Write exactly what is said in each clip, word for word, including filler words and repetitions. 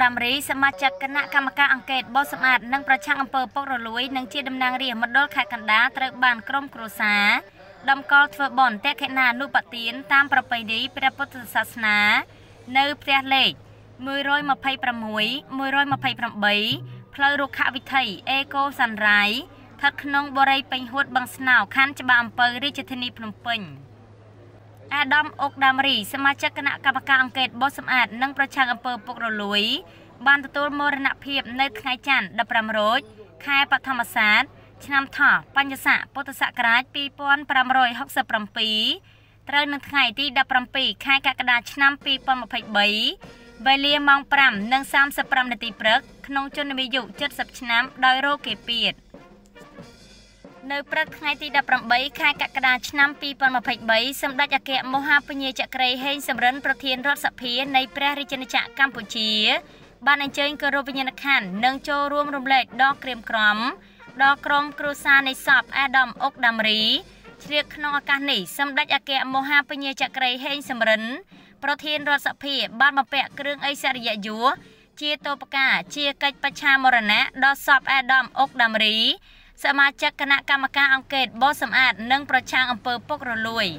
ដាមរីសមាជិកគណៈកម្មការអង្គការបោះសម្អាតនិងប្រឆាំងអំពើពុករលួយនិងជាតំណាងរាស្ត្រមណ្ឌលខេត្តកណ្ដាលត្រូវបានក្រុមគ្រួសារដំកល់ធ្វើបន់តេខេណានុបទានតាមប្រពៃណីព្រះពុទ្ធសាសនានៅផ្ទះលេខមួយរយម្ភៃប្រាំមួយ មួយរយម្ភៃប្រាំបីផ្លូវរុក្ខវិថីអេកូសាន់រ៉ៃស្ថិតក្នុងបរិយាពេញហួតបឹងស្នោខណ្ឌច្បារអំពៅរាជធានីភ្នំពេញអាដាមអុកដាមរីសមាជិកគណៈកម្មការអង្គការបោះសម្អាតនិងប្រឆាំងអំពើពុករលួយបានទទួលមរណភាពនៅថ្ងៃច័ន្ទដប់ប្រាំរោចខែបឋមសាទឆ្នាំថោះបញ្ញស័កពុទ្ធសករាជពីរពាន់ប្រាំរយហកសិបប្រាំពីរត្រូវនៅថ្ងៃទីដប់ប្រាំពីរខែកក្កដាឆ្នាំពីរពាន់ម្ភៃបីវេលាម៉ោងប្រាំនិងសាមសិបប្រាំនាទីព្រឹកក្នុងជនអាយុជិតសិបឆ្នាំដោយរោគគេពៀតនៅព្រឹកថ្ងៃទីដប់ប្រាំបីខែកក្កដាឆ្នាំពីរពាន់ម្ភៃបីសម្ដេចអគ្គមហាពញាចក្រីហេងសំរិនប្រធានរដ្ឋសភានៃព្រះរាជាណាចក្រកម្ពុជាបានអញ្ជើញគោរពវិញ្ញាណក្ខន្ធនិងចូលរួមរំលែកដល់ក្រៀមក្រំដល់ក្រុមគ្រួសារនៃសពអាដាមអុកដាមរីជ្រាបក្នុងឱកាសនេះសម្ដេចអគ្គមហាពញាចក្រីហេងសំរិនប្រធានរដ្ឋសភាបានបំពាក់គ្រឿងឥស្សរិយយសជាតូបការជាកិច្ចបច្ឆាមរណៈដល់សពអាដាមអុកដាមរីសមាជិកគណៈកម្មការអង្គការបោះសម្អាតនិងប្រឆាំងអំពើពុករលួយ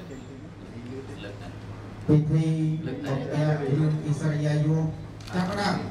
ពិធីបំពាក់គ្រឿងឥស្សរិយយសចាប់ផ្ដើម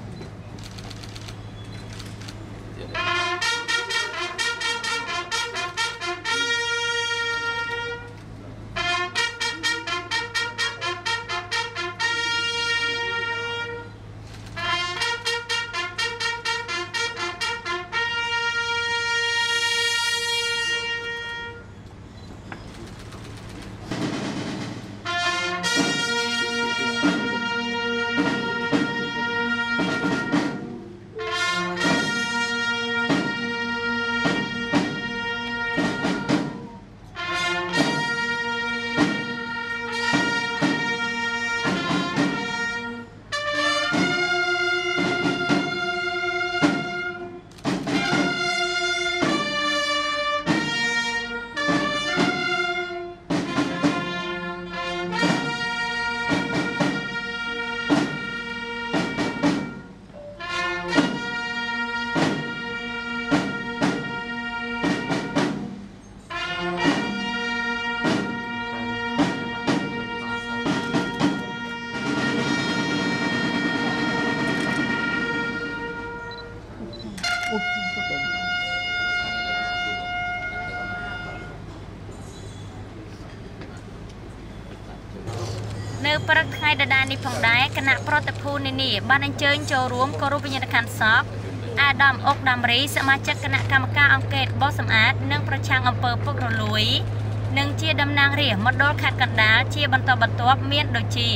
នៅព្រឹកថ្ងៃដដែលនេះផងដែរគណៈប្រតិភូនានាបានអញ្ជើញចូលរួមគោរពវិញ្ញាណក្ខន្ធសពអាដាមអុកដាមរីសមាជិកគណៈកម្មការអង្គការបោះសម្អាតនិងប្រឆាំងអំពើពុករលួយនិងជាតំណាងរាស្ត្រមណ្ឌលខេត្តកណ្ដាលជាបន្តបន្ទាប់មានដូចជា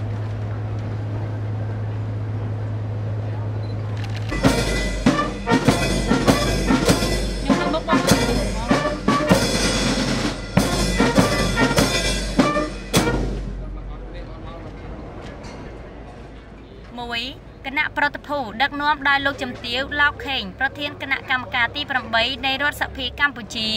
មួយគណៈប្រតិភូដឹកនាំដោយលោកជំទាវឡោកខេងប្រធានគណៈកម្មការទីប្រាំបីនៃរដ្ឋសភាកម្ពុជា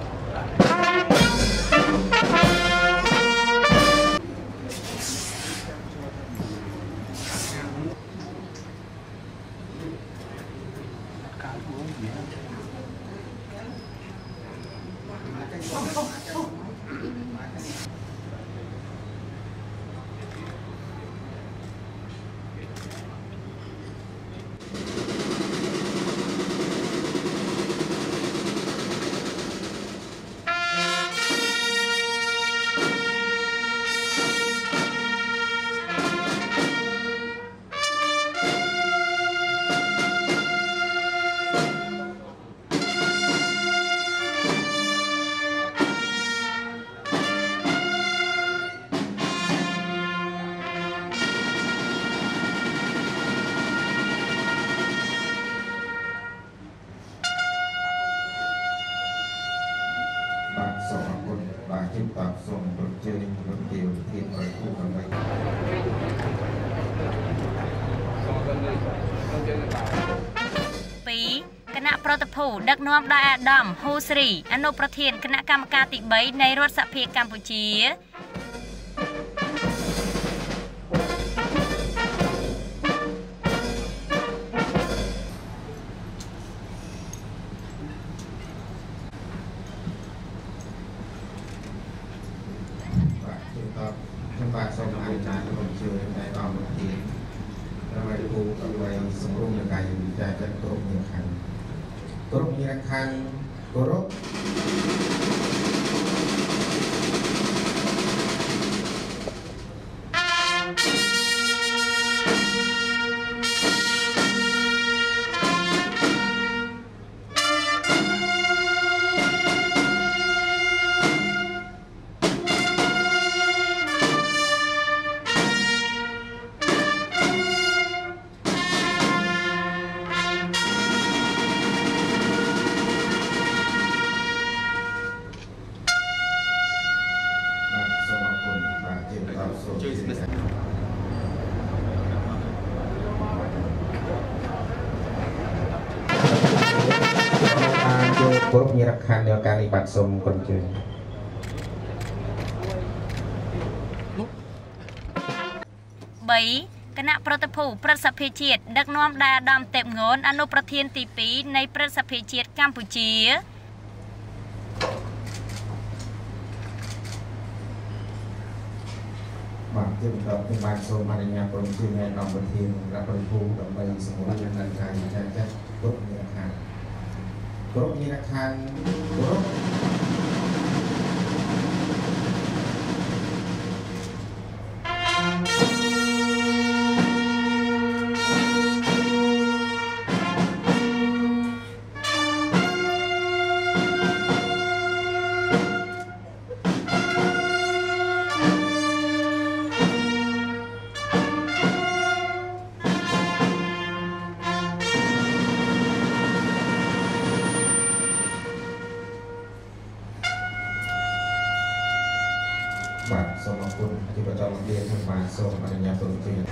ពីរគណៈប្រតិភូដឹកនាំដោយអាដាមហ៊ូស្រីអនុប្រធានគណៈកម្មការទីបីនៃរដ្ឋសភាកម្ពុជាចាចាគ្រប់ញាខណ្ឌគ្រប់ញាខណ្ឌគោរពគ្រប់ញារខណ្ឌនៃការនេះបាទសូមគុណជឿបីគណៈប្រតិភូព្រឹទ្ធសភាជាតិដឹកនាំដោយអាដាមទេពងួនអនុប្រធានទីពីរនៃព្រឹទ្ធសភាជាតិកម្ពុជាបាទជាបន្តខ្ញុំបាទសូមអនុញ្ញាតព្រមជួយនៅក្នុងប្រធានរដ្ឋប្រតិភូដើម្បីសម្រួលដំណើរការចាចាគ្រប់ញារខណ្ឌគ្រប់ញារខណ្ឌគ្រប់បាទសូមអរគុណជាបន្តមកទៀតខ្ញុំបាទសូមអនុញ្ញាតព្រមជួយ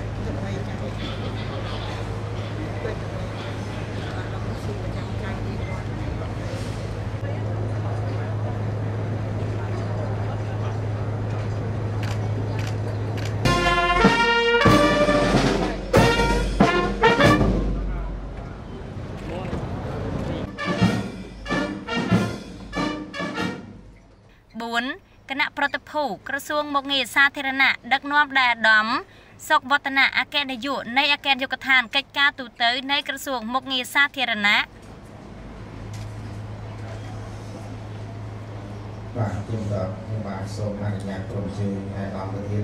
បួនគណៈប្រតិភូក្រសួងមុខងារសាធារណៈដឹកនាំដោយអាដាមសុកវឌ្ឍនៈអគ្គនាយកនៃអគ្គនាយកដ្ឋានកិច្ចការទូតនៃក្រសួងមុខងារសាធារណៈបាទជាបន្តខ្ញុំបាទសូមអនុញ្ញាតព្រមជួយអាដាមប្រធាន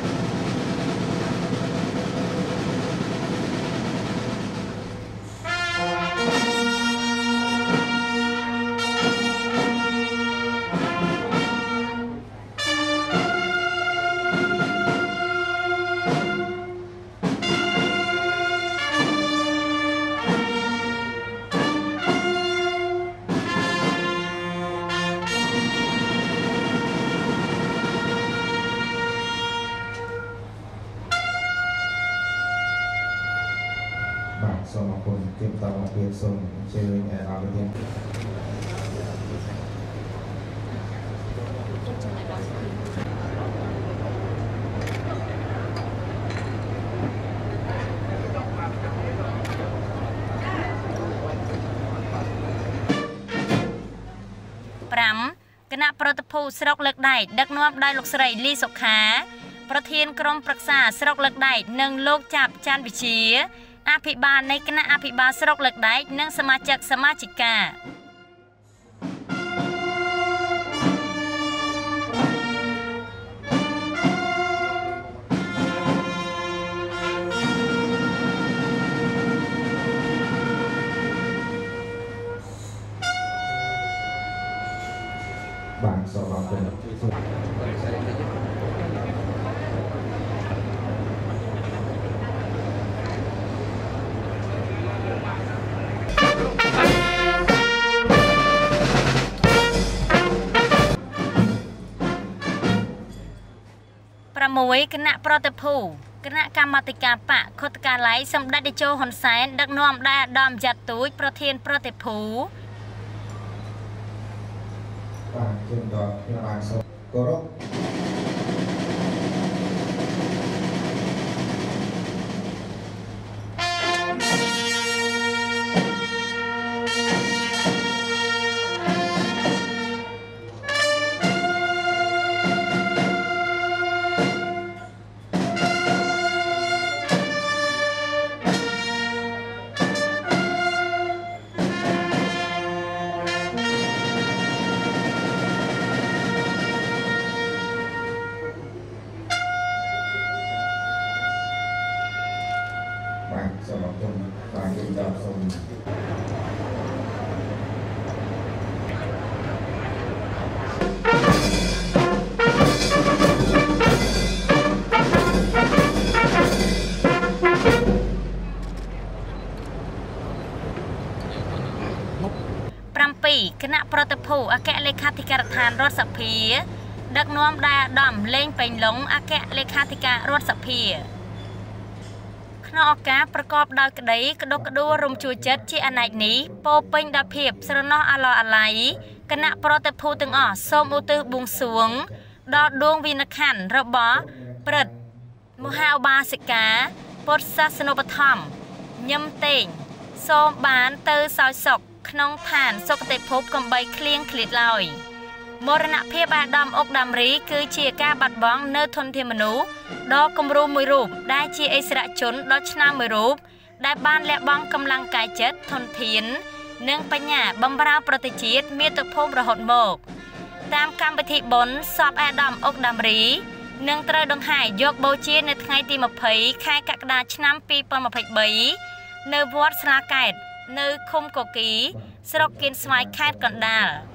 សូមអរគុណជាបន្តមកទៀតសូមអញ្ជើញអាដាមប្រធានប្រាំគណៈប្រតិភូស្រុកលើកដែកដឹកនាំដោយលោកស្រីលីសុខាប្រធានក្រុមប្រឹក្សាស្រុកលើកដែកនិងលោកចាប់ច័ន្ទវិជាអភិបាលនៃគណៈអភិបាលស្រុកលើកដែកនិងសមាជិកសមាជិកាបាទសូមអរគុណមួយគណៈប្រតិភូគណៈកម្មាធិការបកខុទ្ទកាល័យសម្ដេចតេជោហ៊ុនសែនដឹកនាំដោយអាដាមយ៉ាត់ទូចប្រធានប្រតិភូបាទជាបន្តខ្ញុំបានសូមគោរពសូមគណៈប្រតិភូអគ្គលេខាធិការដ្ឋានរដ្ឋសភាដឹកនាំដោយអាដាមលេងពេញឡុងអគ្គលេខាធិការរដ្ឋសភាក្នុងឱកាសប្រកបដោយក្តីក្តុកក្តួលរំជួលចិត្តជាអនេកនេះពោពេញដោយភាពស្រណោះអាឡោះអាល័យគណៈប្រតិភូទាំងអស់សូមឧទ្ទិសបួងសួងដល់ដួងវិញ្ញាណក្ខន្ធរបស់ព្រឹទ្ធមហាឧបាសិកាពុទ្ធសាសនូបត្ថម្ភញឹមតេងសូមបានទៅសោយសុខក្នុងឋានសុគតិភពកំបីឃ្លៀងឃ្លាតឡើយមរណភាពអាដាមអុកដាមរីគឺជាការបាត់បង់នៅធនធានមនុស្សដ៏គំរូមួយរូបដែលជាអិសរាជជនដ៏ឆ្នើមមួយរូបដែលបានលះបង់កម្លាំងកាយចិត្តធនធាននិងបញ្ញាបម្រើប្រទេសជាតិមាតុភូមិរហូតមកតាមកម្មវិធីបុណ្យសពអាដាមអុកដាមរីនឹងត្រូវដង្ហែយកបូជានៅថ្ងៃទីម្ភៃខែកក្កដាឆ្នាំពីរពាន់ម្ភៃបីនៅវត្តស្លាកែតនៅឃុំកគីស្រុកគៀនស្វាយខេត្តកណ្ដាល